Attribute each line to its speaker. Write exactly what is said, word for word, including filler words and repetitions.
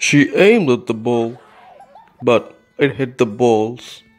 Speaker 1: She aimed at the ball, but it hit the balls.